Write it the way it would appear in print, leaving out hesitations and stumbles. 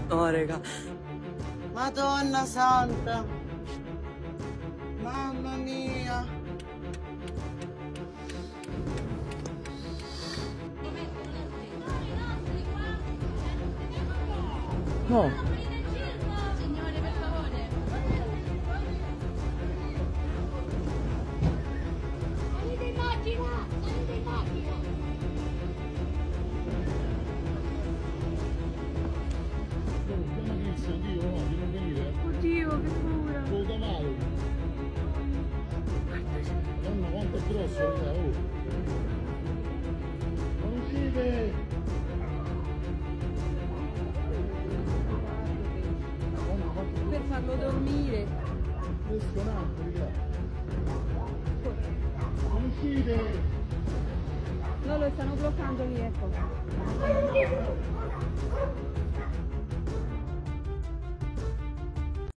No, raga. Madonna santa. Mamma mia. No. Signore, per favore. Salite in macchina! Salite in macchina! Oddio, che paura. Molto male. Madonna, quanto è grosso, raga, oh. Non uscite! Madonna, quanto è Per farlo dormire. impressionante, raga. Non uscite! No, lo stanno bloccando lì, ecco.